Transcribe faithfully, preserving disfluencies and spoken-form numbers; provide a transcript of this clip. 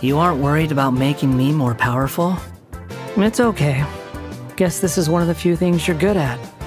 You aren't worried about making me more powerful? It's okay. Guess this is one of the few things you're good at.